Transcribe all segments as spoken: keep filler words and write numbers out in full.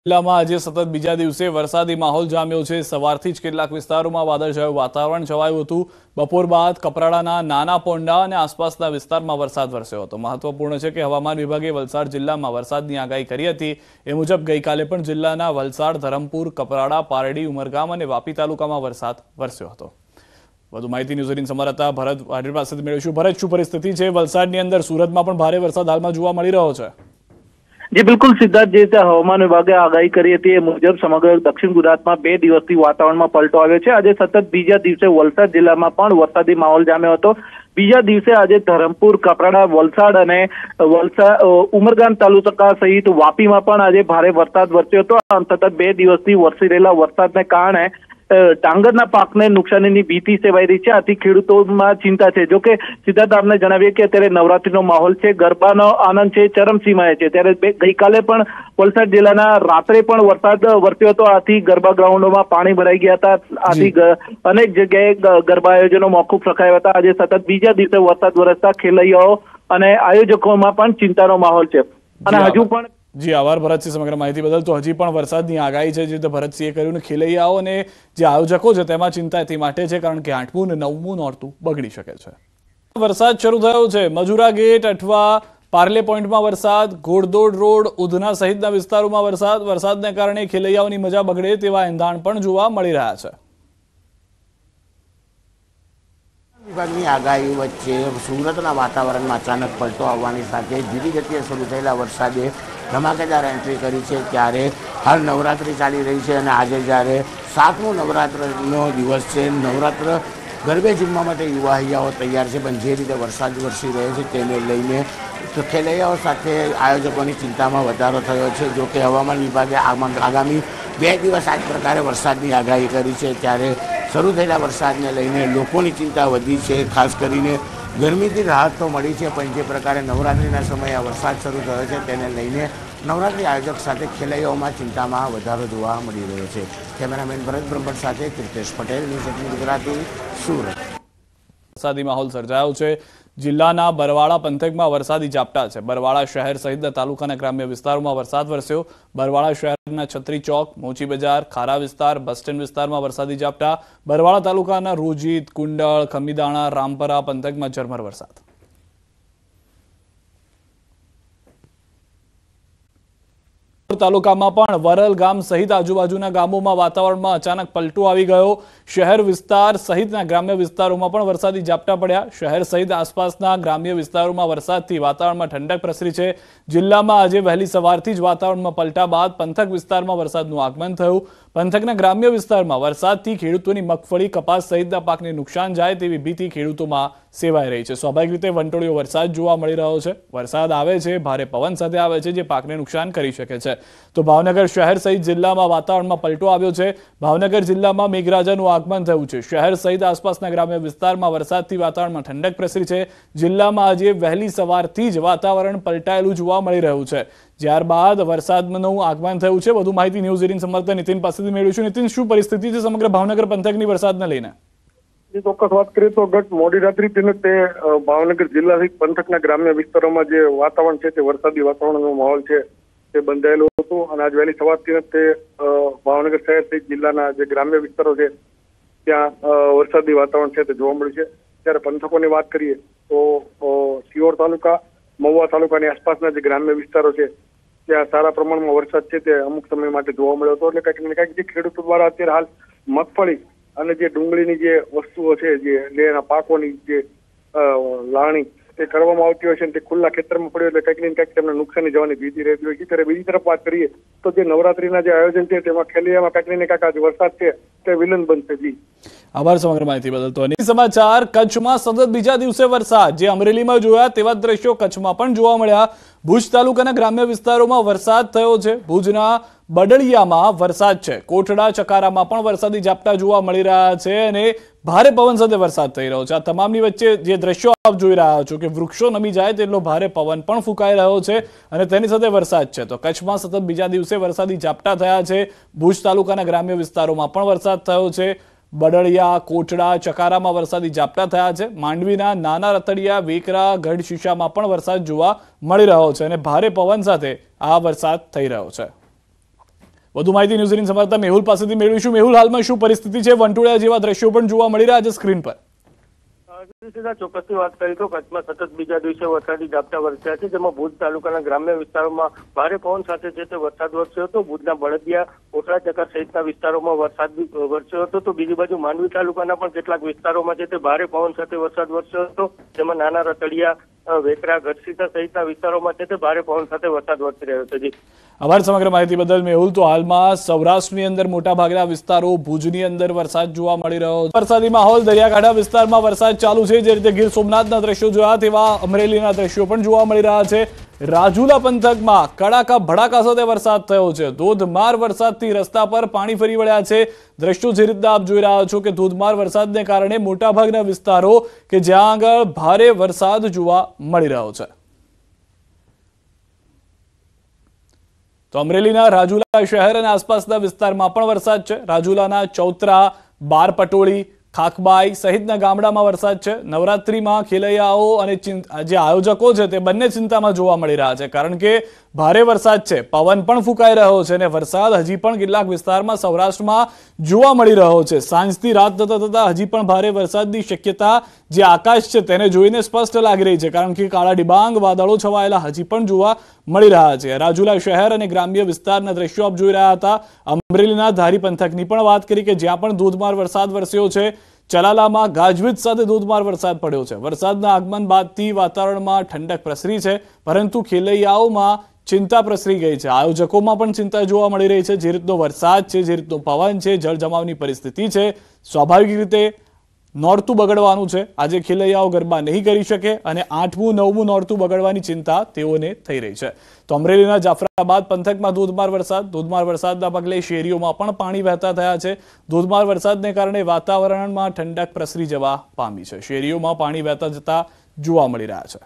જિલ્લામાં આજે સતત બીજા દિવસે વરસાદી માહોલ જામ્યો છે। સવારથી જ કેટલાક વિસ્તારોમાં વાદળછાયું વાતાવરણ છવાયું હતું। બપોર બાદ કપરાડાના નાના પોંડા અને આસપાસના વિસ્તારમાં વરસાદ વરસ્યો હતો। મહત્વપૂર્ણ છે કે હવામાન વિભાગે વલસાડ જિલ્લામાં વરસાદની આગાહી કરી હતી। એ મુજબ ગઈકાલે પણ જિલ્લાના વલસાડ, ધરમપુર, કપરાડા, પારડી, ઉમરગામ અને વાપી તાલુકામાં વરસાદ વરસ્યો હતો। વધુ માહિતી ન્યૂઝ એટીન સંવાદદાતા ભરત વાઢેર પાસેથી મેળવીશું। ભરત, શું પરિસ્થિતિ છે વલસાડની અંદર? સુરતમાં પણ ભારે વરસાદ હાલમાં જોવા મળી રહ્યો છે। जी बिल्कुल सिद्धार्थ, जे हवामान विभागे आगाही करी थी मुजब समग्र दक्षिण गुजरात में बे दिवसथी वातावरण में पलटो आव्यो छे। आज सतत बीजा दिवसे वलसाड जिल्ला में पण वरसादी माहोल जाम्यो हतो। बीजा दिवसे आज धरमपुर, कपराड़ा, वलसाड अने वलसाड उमरगाम तालुका सहित वापी में पण आज भारे वरसाद वरस्यो हतो। सतत बे दिवसथी वरसी रहेला वरसादने कारणे डांगરના પાકને નુકસાનીની ભીતિ સેવાઈ રહી છે। આથી ખેડૂતોમાં ચિંતા છે। જો કે સિદ્ધાર્થ, આપને જણાવીએ કે અત્યારે નવરાત્રીનો માહોલ છે, ગરબાનો આનંદ છે, ચરમસીમાએ છે। ત્યારે ગઈકાલે પણ વલસાડ જિલ્લાના રાત્રે પણ વરસાદ વરસ્યો હતો। આથી ગરબા ગ્રાઉન્ડોમાં પાણી ભરાઈ ગયા હતા। આથી અનેક જગ્યાએ ગરબા આયોજનો મોકૂફ રખાયા હતા। આજે સતત બીજા દિવસે વરસાદ વરસતા ખેલૈયાઓ અને આયોજકોમાં પણ ચિંતાનો માહોલ છે। અને હજુ પણ જી આભાર ભરતસિંહ સમગ્ર માહિતી બદલ। તો હજી પણ વરસાદની આગાહી છે, જે રીતે ભરતસિંહે કર્યું ને ખેલૈયાઓ અને જે આયોજકો છે તેમાં ચિંતા તે માટે છે, કારણ કે આઠમું ને નવમું નોરતું બગડી શકે છે। વરસાદ શરૂ થયો છે। મજુરા ગેટ અઠવા પાર્લે પોઈન્ટમાં વરસાદ, ઘોડદોડ રોડ, ઉધના સહિતના વિસ્તારોમાં વરસાદ વરસાદને કારણે ખેલૈયાઓની મજા બગડે તેવા એંધાણ પણ જોવા મળી રહ્યા છે। વિભાગની આગાહી વચ્ચે સુરતના વાતાવરણમાં અચાનક પલટો આવવાની સાથે ધીરી ગતિએ શરૂ થયેલા વરસાદે ધમાકેદાર એન્ટ્રી કરી છે। ત્યારે હાલ નવરાત્રિ ચાલી રહી છે અને આજે જ્યારે સાતમો નવરાત્રનો દિવસ છે, નવરાત્ર ગરબે ઝૂમવા માટે યુવાહિયાઓ તૈયાર છે, પણ જે રીતે વરસાદ વરસી રહ્યો છે તેને લઈને ખેલૈયાઓ સાથે આયોજકોની ચિંતામાં વધારો થયો છે। જો કે હવામાન વિભાગે આગામી બે દિવસ આ જ પ્રકારે વરસાદની આગાહી કરી છે। ત્યારે શરૂ થયેલા વરસાદને લઈને લોકોની ચિંતા વધી છે। ખાસ કરીને ગરમીથી રાહત તો મળી છે, પણ જે પ્રકારે નવરાત્રિના સમયે આ વરસાદ શરૂ થયો છે તેને લઈને નવરાત્રિ આયોજક સાથે ખેલૈયાઓમાં ચિંતામાં વધારો જોવા મળી રહ્યો છે। કેમેરામેન ભરત બ્રહ્મભટ્ટ સાથે કીર્તેશ પટેલ, ન્યૂઝ એટીન ગુજરાતી, સુરત। વરસાદી માહોલ સર્જાયો છે। જિલ્લાના બરવાળા પંથકમાં વરસાદી ઝાપટા છે। બરવાળા શહેર સહિતના તાલુકાના ગ્રામ્ય વિસ્તારોમાં વરસાદ વરસ્યો। બરવાળા શહેરના છત્રી ચોક, મોચી બજાર, ખારા વિસ્તાર, બસ સ્ટેન્ડ વિસ્તારમાં વરસાદી ઝાપટા। બરવાળા તાલુકાના રોજીત, કુંડળ, ખમીદાણા, રામપરા પંથકમાં ઝરમર વરસાદ। તાલુકામાં પણ વરલ ગામ સહિત આજુબાજુના ગામોમાં વાતાવરણમાં અચાનક પલટો આવી ગયો। શહેર વિસ્તાર સહિતના ગ્રામ્ય વિસ્તારોમાં પણ વરસાદી ઝાપટા પડ્યા। શહેર સહિત આસપાસના ગ્રામ્ય વિસ્તારોમાં વરસાદથી વાતાવરણમાં ઠંડક પ્રસરી છે। જિલ્લામાં આજે વહેલી સવારથી જ વાતાવરણમાં પલટા બાદ પંથક વિસ્તારમાં વરસાદનું આગમન થયું। પંથકના ગ્રામ્ય વિસ્તારમાં વરસાદથી ખેડૂતોની મગફળી, કપાસ સહિતના પાકને નુકસાન જાય તેવી ભીતિ ખેડૂતોમાં સેવાઈ રહી છે। સ્વાભાવિક રીતે વંટોળિયો વરસાદ જોવા મળી રહ્યો છે। વરસાદ આવે છે, ભારે પવન સાથે આવે છે, જે પાકને નુકસાન કરી શકે છે। તો ભાવનગર શહેર સહિત જિલ્લામાં વાતાવરણમાં પલટો આવ્યો છે। ભાવનગર જિલ્લામાં મેઘરાજાનું આગમન થયું છે। શહેર સહિત આસપાસના ગ્રામ્ય વિસ્તારમાં વરસાદથી વાતાવરણમાં ઠંડક પ્રસરી છે। જિલ્લામાં આજે વહેલી સવારથી જ વાતાવરણ પલટાયેલું જોવા મળી રહ્યું છે। ત્યારબાદ વરસાદનું આગમન થયું છે। વધુ માહિતી ન્યૂઝ એટીન સંવાદદાતા નીતિન પાસેથી મેળવીશું। નીતિન, શું પરિસ્થિતિ છે સમગ્ર ભાવનગર પંથકની વરસાદને લઈને? ચોક્કસ વાત કરીએ તો ગત મોડી રાત્રિથી તે ભાવનગર જિલ્લા સહિત પંથકના ગ્રામ્ય વિસ્તારોમાં જે વાતાવરણ છે તે વરસાદી વાતાવરણનો માહોલ છે તે બંધાયેલું હતું। અને આજ વહેલી સવારથી તે ભાવનગર શહેર સહિત જિલ્લાના જે ગ્રામ્ય વિસ્તારો છે ત્યાં વરસાદી વાતાવરણ છે તે જોવા મળ્યું છે। ત્યારે પંથકોની વાત કરીએ તો સિહોર તાલુકા, મહુવા તાલુકાની આસપાસના જે ગ્રામ્ય વિસ્તારો છે ત્યાં સારા પ્રમાણમાં વરસાદ છે તે અમુક સમય માટે જોવા મળ્યો હતો। એટલે કંઈક ને કંઈક જે ખેડૂતો દ્વારા અત્યારે હાલ મગફળી અને જે ડુંગળીની જે વસ્તુઓ છે, જે એના પાકોની જે લાવણી તે કરવામાં આવતી હોય છે તે ખુલ્લા ખેતરમાં પડ્યો એટલે કંઈક ને કંઈક તેમને નુકસાની જવાની ભીતિ રહેતી હોય છે। ત્યારે બીજી તરફ વાત કરીએ તો જે નવરાત્રીના જે આયોજન છે તેમાં ખેલૈયામાં કંઈક ને કંઈક આજે વરસાદ છે તે વિલન બનશે। જી આભાર સમગ્ર માહિતી બદલ। તો અન્ય સમાચાર, કચ્છમાં સતત બીજા દિવસે વરસાદ। જે અમરેલીમાં જોયા તેવા દ્રશ્યો કચ્છમાં પણ જોવા મળ્યા। ભુજ તાલુકાના ગ્રામ્ય વિસ્તારોમાં વરસાદ થયો છે। ભુજના બડળિયામાં વરસાદ છે। કોટડા, ચકારામાં પણ વરસાદી ઝાપટા જોવા મળી રહ્યા છે અને ભારે પવન સાથે વરસાદ થઈ રહ્યો છે। આ તમામની વચ્ચે જે દ્રશ્યો આપ જોઈ રહ્યા છો કે વૃક્ષો નમી જાય તેટલો ભારે પવન પણ ફૂંકાઈ રહ્યો છે અને તેની સાથે વરસાદ છે। તો કચ્છમાં સતત બીજા દિવસે વરસાદી ઝાપટા થયા છે। ભુજ તાલુકાના ગ્રામ્ય વિસ્તારોમાં પણ વરસાદ થયો છે। બડળિયા, કોટડા, ચકારામાં વરસાદી ઝાપટા થયા છે। માંડવીના નાના રતડિયા, વેકરા, ગઢશીશામાં પણ વરસાદ જોવા મળી રહ્યો છે અને ભારે પવન સાથે આ વરસાદ થઈ રહ્યો છે। વધુ માહિતી ન્યૂઝ એટીન સંવાદદાતા મેહુલ પાસેથી મેળવીશું. મેહુલ, હાલમાં શું પરિસ્થિતિ છે? વંટોળિયા જેવા દ્રશ્યો પણ જોવા મળી રહ્યા છે સ્ક્રીન પર. ચોક્કસથી વાત કરી તો કચ્છમાં સતત બીજા દિવસે વરસાદી ઝાપટા વરસ્યા છે, જેમાં ભુજ તાલુકાના ગ્રામ્ય વિસ્તારોમાં ભારે પવન સાથે છે તે વરસાદ વરસ્યો હતો. ભુજના બળદિયા, કોટડા ચકર સહિતના વિસ્તારોમાં વરસાદ વરસ્યો હતો. તો બીજી બાજુ માંડવી તાલુકાના પણ કેટલાક વિસ્તારોમાં છે તે ભારે પવન સાથે વરસાદ વરસ્યો હતો, જેમાં નાના રતડિયા, વેકરા, ગઢસીસા સહિતના વિસ્તારોમાં છે તે ભારે પવન સાથે વરસાદ વરસી રહ્યો છે. જી આભાર સમગ્ર માહિતી બદલ મેહુલ. તો હાલમાં સૌરાષ્ટ્રની અંદર મોટા ભાગના વિસ્તારો, ભુજની અંદર વરસાદ જોવા મળી રહ્યો છે. વરસાદી માહોલ દરિયાકાંઠા વિસ્તારમાં વરસાદ ચાલુ છે. જે રીતે ગીર સોમનાથના દ્રશ્યો જોયા તેવા અમરેલીના દ્રશ્યો પણ જોવા મળી રહ્યા છે. રાજુલા પંથકમાં કડાકા ભડાકા સાથે વરસાદ થયો છે. ધોધમાર વરસાદથી રસ્તા પર પાણી ફરી વળ્યા છે. દ્રશ્યો જે રીતે આપ જોઈ રહ્યા છો કે ધોધમાર વરસાદને કારણે મોટાભાગના વિસ્તારો કે જ્યાં આગળ ભારે વરસાદ જોવા મળી રહ્યો છે. તો અમરેલીના રાજુલા શહેર અને આસપાસના વિસ્તારમાં પણ વરસાદ છે. રાજુલાના ચૌતરા, બારપટોળી, ખાકબાઈ સહિતના ગામડામાં વરસાદ છે. નવરાત્રીમાં ખેલૈયાઓ અને જે આયોજકો છે તે બંને ચિંતામાં જોવા મળી રહ્યા છે, કારણ કે ભારે વરસાદ છે, પવન પણ ફૂંકાઈ રહ્યો છે અને વરસાદ હજી પણ કેટલાક વિસ્તારમાં સૌરાષ્ટ્રમાં જોવા મળી રહ્યો છે. સાંજથી રાત થતા થતા હજી પણ ભારે વરસાદની શક્યતા જે આકાશ છે તેને જોઈને સ્પષ્ટ લાગી રહી છે, કારણ કે કાળા ડિબાંગ વાદળો છવાયેલા હજી પણ જોવા મળી રહ્યા છે. રાજુલા શહેર અને ગ્રામ્ય વિસ્તારના દ્રશ્યો આપ જોઈ રહ્યા હતા. અમરેલીના ધારી પંથકની પણ વાત કરી કે જ્યાં પણ ધોધમાર વરસાદ વરસ્યો છે. ચલાલામાં ગાજવીજ સાથે ધોધમાર વરસાદ પડ્યો છે. વરસાદના આગમન બાદથી વાતાવરણમાં ઠંડક પ્રસરી છે, પરંતુ ખેલૈયાઓમાં ચિંતા પ્રસરી ગઈ છે. આયોજકોમાં પણ ચિંતા જોવા મળી રહી છે. જે રીતનો વરસાદ છે, જે રીતનો પવન છે, જળજમાવની પરિસ્થિતિ છે, સ્વાભાવિક રીતે નોરતું બગડવાનું છે. આજે ખેલૈયાઓ ગરબા નહીં કરી શકે અને આઠમું નવમું નોરતું બગડવાની ચિંતા તેઓને થઈ રહી છે. તો અમરેલીના જાફરાબાદ પંથકમાં ધોધમાર વરસાદ ધોધમાર વરસાદના પગલે શેરીઓમાં પણ પાણી વહેતા થયા છે. ધોધમાર વરસાદને કારણે વાતાવરણમાં ઠંડક પ્રસરી જવા પામી છે. શેરીઓમાં પાણી વહેતા જતા જોવા મળી રહ્યા છે.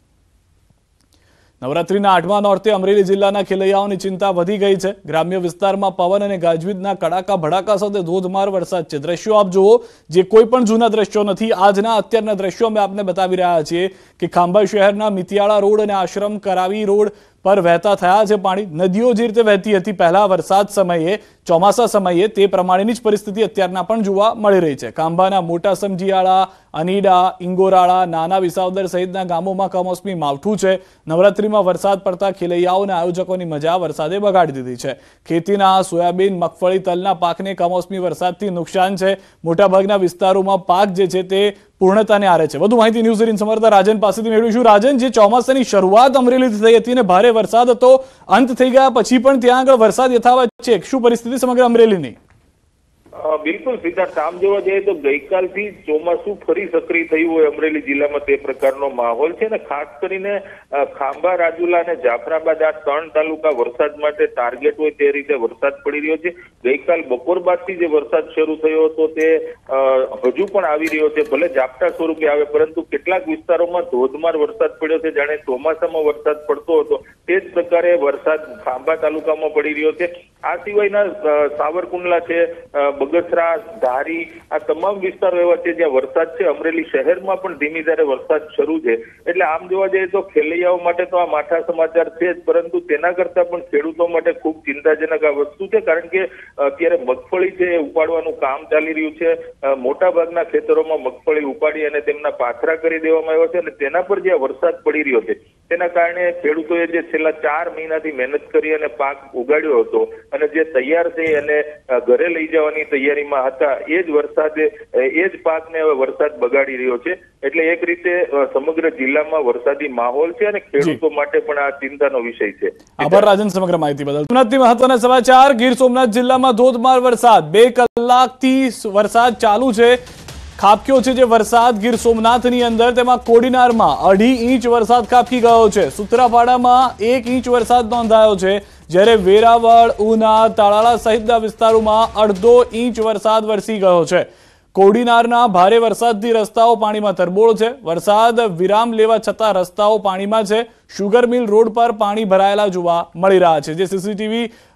નવરાત્રીના આઠમા નોરતે અમરેલી જિલ્લાના ખેલૈયાઓની ચિંતા વધી ગઈ છે. ગ્રામ્ય વિસ્તારમાં પવન અને ગાજવીજના કડાકા ભડાકા સાથે ધોધમાર વરસાદ છે. દ્રશ્યો આપ જુઓ, જે કોઈ પણ જૂના દ્રશ્યો નથી. આજના અત્યારના દ્રશ્યો અમે આપને બતાવી રહ્યા છીએ કે ખાંભા શહેરના મિતિયાળા રોડ અને આશ્રમ કરાવી રોડ પર વહેતા થયા છે પાણી. નદીઓ જે રીતે વહેતી હતી પહેલા વરસાદ સમયે, ચોમાસા સમયે, તે પ્રમાણેની જ પરિસ્થિતિ અત્યારના પણ જોવા મળી રહી છે. ખાંભાના મોટા સમજીયાળા, અનીડા, ઇંગોરાળા, નાના વિસાવદર સહિતના ગામોમાં કમોસમી માવઠું છે. નવરાત્રીમાં વરસાદ પડતા ખેલૈયાઓ અને આયોજકોની મજા વરસાદે બગાડી દીધી છે. ખેતીના સોયાબીન, મગફળી, તલના પાકને કમોસમી વરસાદથી નુકસાન છે. મોટાભાગના વિસ્તારોમાં પાક જે છે તે પૂર્ણતાને આરે છે. વધુ માહિતી ન્યૂઝ એટીન સંવાદદાતા રાજન પાસેથી મેળવીશું. રાજન, જે ચોમાસાની શરૂઆત અમરેલીથી થઈ હતી અને ભારે વરસાદ હતો, અંત થઈ ગયા પછી પણ ત્યાં આગળ વરસાદ યથાવત છે. શું પરિસ્થિતિ સમગ્ર અમરેલીની? બિલકુલ સિદ્ધાર્થ, આમ જોવા જઈએ તો ગઈકાલથી ચોમાસું ફરી સક્રિય થયું હોય અમરેલી જિલ્લામાં તે પ્રકારનો માહોલ છે ને ખાસ કરીને ખાંભા, રાજુલા અને જાફરાબાદ આ ત્રણ તાલુકા વરસાદ માટે ટાર્ગેટ હોય તે રીતે વરસાદ પડી રહ્યો છે. ગઈકાલ બપોર બાદથી જે વરસાદ શરૂ થયો હતો તે હજુ પણ આવી રહ્યો છે, ભલે ઝાપટા સ્વરૂપે આવે, પરંતુ કેટલાક વિસ્તારોમાં ધોધમાર વરસાદ પડ્યો છે, જાણે ચોમાસામાં વરસાદ પડતો હતો તે જ પ્રકારે વરસાદ ખાંભા તાલુકામાં પડી રહ્યો છે. આ સિવાયના સાવરકુંડલા છે, બગસરા, ધારી, આ તમામ વિસ્તારો એવા છે જ્યાં વરસાદ છે. અમરેલી શહેરમાં પણ ધીમી ધારે વરસાદ શરૂ છે. એટલે આમ જોવા જઈએ તો ખેલૈયાઓ માટે તો આ માઠા સમાચાર છે જ, પરંતુ તેના કરતા પણ ખેડૂતો માટે ખૂબ ચિંતાજનક આ વસ્તુ છે, કારણ કે અત્યારે મગફળી છે એ ઉપાડવાનું કામ ચાલી રહ્યું છે. મોટા ભાગના ખેતરોમાં મગફળી ઉપાડી અને તેમના પાથરા કરી દેવામાં આવ્યા છે અને તેના પર જે વરસાદ પડી રહ્યો છે તેના કારણે ખેડૂતોએ જે છેલ્લા ચાર મહિનાથી મહેનત કરી અને પાક ઉગાડ્યો હતો અને જે તૈયાર થઈ અને ઘરે લઈ જવાની તૈયારીમાં હતા, એ જ વરસાદે એ જ પાકને હવે વરસાદ બગાડી રહ્યો છે. એટલે એક રીતે સમગ્ર જિલ્લામાં વરસાદી માહોલ છે અને ખેડૂતો માટે પણ આ ચિંતાનો વિષય છે. આભાર રાજન સમગ્ર માહિતી બદલ. સોમનાથથી મહત્વના સમાચાર. ગીર સોમનાથ જિલ્લામાં ધોધમાર વરસાદ, બે કલાકથી વરસાદ ચાલુ છે. ખાબક્યો છે જે વરસાદ ગીર સોમનાથની અંદર, તેમાં કોડીનારમાં અઢી ઇંચ વરસાદ ખાબકી ગયો છે. સુત્રાપાડામાં એક ઇંચ વરસાદ નોંધાયો છે, જ્યારે વેરાવળ, ઉના, તાળાળા સહિતના વિસ્તારોમાં અડધો ઇંચ વરસાદ વરસી ગયો છે. કોડીનારના ભારે વરસાદથી રસ્તાઓ પાણીમાં તરબોળ છે. વરસાદ વિરામ લેવા છતાં રસ્તાઓ પાણીમાં છે. શુગર મિલ રોડ પર પાણી ભરાયેલા જોવા મળી રહ્યા છે. જે સીસીટીવી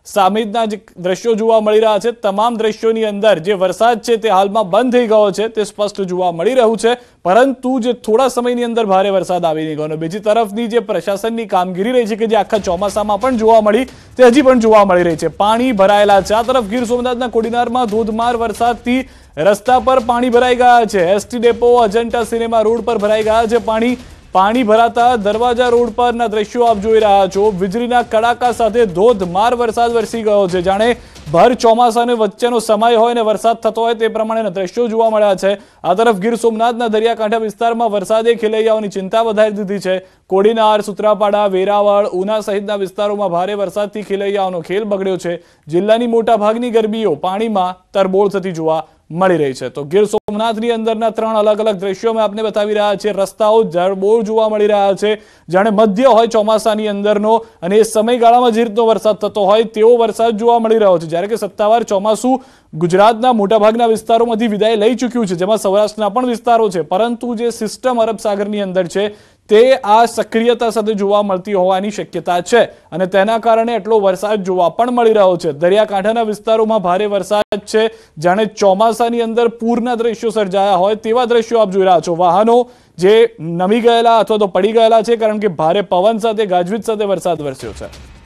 સામેના જે દ્રશ્યો જોવા મળી રહ્યા છે, તમામ દ્રશ્યોની અંદર જે વરસાદ છે તે હાલમાં બંધ થઈ ગયો છે તે સ્પષ્ટ જોવા મળી રહ્યું છે, પરંતુ જે થોડા સમયની અંદર ભારે વરસાદ આવી નહીં ગયો. બીજી તરફની જે પ્રશાસનની કામગીરી રહી છે કે જે આખા ચોમાસામાં પણ જોવા મળી તે હજી પણ જોવા મળી રહી છે. પાણી ભરાયેલા છે. આ તરફ ગીર સોમનાથના કોડીનારમાં ધોધમાર વરસાદથી રસ્તા પર પાણી ભરાઈ ગયા છે. ST depot, Ajanta cinema road પર ભરાઈ ગયા છે પાણી. પાણી ભરાતા દરવાજા રોડ પરના દ્રશ્યો આપ જોઈ રહ્યા છો. વીજળીના કડાકા સાથે ધોધમાર વરસાદ વરસી ગયો છે. જાણે ભર ચોમાસાને વચ્ચેનો સમય હોય ને વરસાદ થતો હોય તે પ્રમાણેના દ્રશ્યો જોવા મળ્યા છે. આ તરફ ગીર સોમનાથના દરિયાકાંઠા વિસ્તારમાં વરસાદે ખેલૈયાઓની ચિંતા વધારી દીધી છે. કોડીનાર, સુત્રાપાડા, વેરાવળ, ઉના સહિતના વિસ્તારોમાં ભારે વરસાદથી ખેલૈયાઓનો ખેલ બગડ્યો છે. જિલ્લાની મોટાભાગની ગરબીઓ પાણીમાં તરબોળ થતી જોવા મળી રહી છે. તો ગીર સોમનાથની અંદરના ત્રણ અલગ અલગ દ્રશ્યો મેં આપને બતાવી રહ્યા છે. રસ્તાઓ જળબોળ જોવા મળી રહ્યા છે, જાણે મધ્ય હોય ચોમાસાની અંદરનો અને એ સમયગાળામાં જે રીતનો વરસાદ થતો હોય તેવો વરસાદ જોવા મળી રહ્યો છે. જ્યારે કે સત્તાવાર ચોમાસું ગુજરાતના મોટાભાગના વિસ્તારોમાંથી વિદાય લઈ ચૂક્યું છે, જેમાં સૌરાષ્ટ્રના પણ વિસ્તારો છે, પરંતુ જે સિસ્ટમ અરબ સાગરની અંદર છે તે આ સક્રિયતા સાથે જોવા મળતી હોવાની શક્યતા છે અને તેના કારણે એટલો વરસાદ જોવા પણ મળી રહ્યો છે. દરિયાકાંઠાના વિસ્તારોમાં ભારે વરસાદ છે, જાણે ચોમાસાની અંદર પૂરના દ્રશ્યો સર્જાયા હોય તેવા દ્રશ્યો આપ જોઈ રહ્યા છો. વાહનો જે નમી ગયેલા અથવા તો પડી ગયેલા છે, કારણ કે ભારે પવન સાથે ગાજવીજ સાથે વરસાદ વરસ્યો છે.